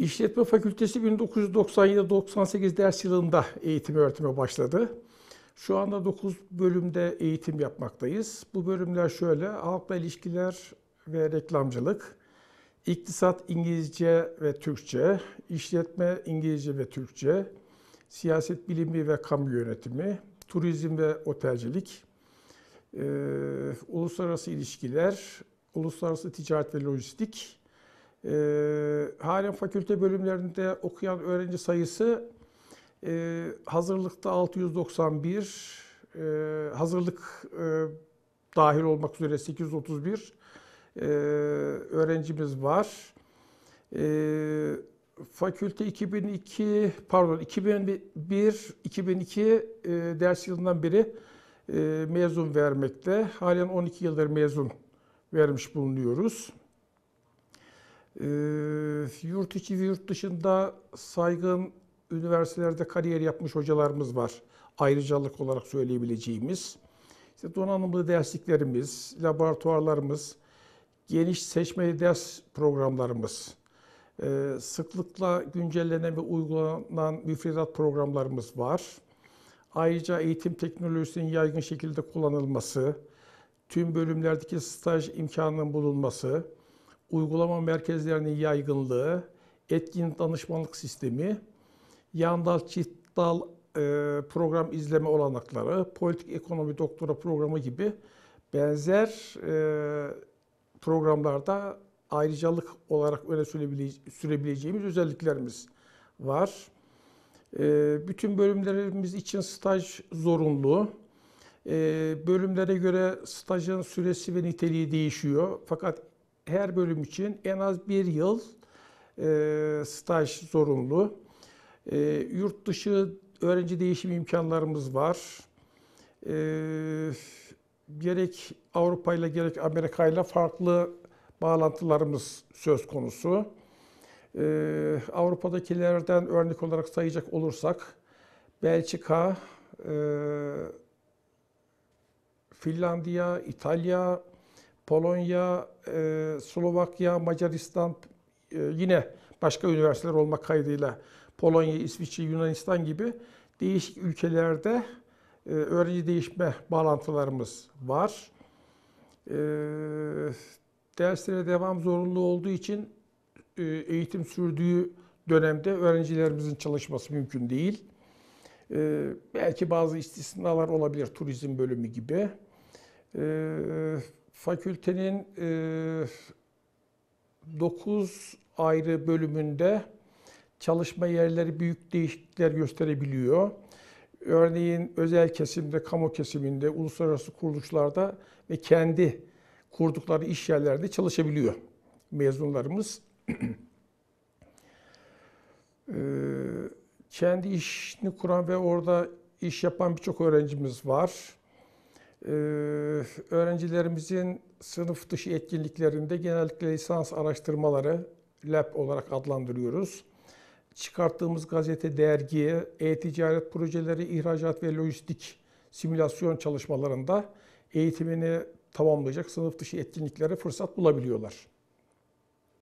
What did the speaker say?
İşletme Fakültesi 1997-98 ders yılında eğitim öğretime başladı. Şu anda 9 bölümde eğitim yapmaktayız. Bu bölümler şöyle: halkla ilişkiler ve reklamcılık, iktisat İngilizce ve Türkçe, işletme İngilizce ve Türkçe, siyaset bilimi ve kamu yönetimi, turizm ve otelcilik, uluslararası ilişkiler, uluslararası ticaret ve lojistik. Halen fakülte bölümlerinde okuyan öğrenci sayısı hazırlıkta 691, hazırlık dahil olmak üzere 831 öğrencimiz var. Fakülte 2001-2002 ders yılından beri mezun vermekte. Halen 12 yıldır mezun vermiş bulunuyoruz. Yurt içi ve yurt dışında saygın üniversitelerde kariyer yapmış hocalarımız var. Ayrıcalık olarak söyleyebileceğimiz. İşte donanımlı dersliklerimiz, laboratuvarlarımız, geniş seçmeli ders programlarımız, sıklıkla güncellenen ve uygulanan müfredat programlarımız var. Ayrıca eğitim teknolojisinin yaygın şekilde kullanılması, tüm bölümlerdeki staj imkanının bulunması, uygulama merkezlerinin yaygınlığı, etkin danışmanlık sistemi, yan dal, çift dal program izleme olanakları, politik ekonomi doktora programı gibi benzer programlarda ayrıcalık olarak öne sürebileceğimiz özelliklerimiz var. Bütün bölümlerimiz için staj zorunlu. Bölümlere göre stajın süresi ve niteliği değişiyor. Fakat her bölüm için en az 1 yıl staj zorunlu. Yurt dışı öğrenci değişim imkanlarımız var. Gerek Avrupa ile gerek Amerika ile farklı bağlantılarımız söz konusu. Avrupa'dakilerden örnek olarak sayacak olursak Belçika, Finlandiya, İtalya, Polonya, Slovakya, Macaristan, yine başka üniversiteler olmak kaydıyla Polonya, İsviçre, Yunanistan gibi değişik ülkelerde öğrenci değişme bağlantılarımız var. Derslere devam zorunlu olduğu için eğitim sürdüğü dönemde öğrencilerimizin çalışması mümkün değil. Belki bazı istisnalar olabilir, turizm bölümü gibi. Fakültenin 9 ayrı bölümünde çalışma yerleri büyük değişiklikler gösterebiliyor. Örneğin özel kesimde, kamu kesiminde, uluslararası kuruluşlarda ve kendi kurdukları iş yerlerinde çalışabiliyor mezunlarımız. Kendi işini kuran ve orada iş yapan birçok öğrencimiz var. Öğrencilerimizin sınıf dışı etkinliklerinde genellikle lisans araştırmaları, lab olarak adlandırıyoruz. Çıkarttığımız gazete, dergi, e-ticaret projeleri, ihracat ve lojistik simülasyon çalışmalarında eğitimini tamamlayacak sınıf dışı etkinliklere fırsat bulabiliyorlar.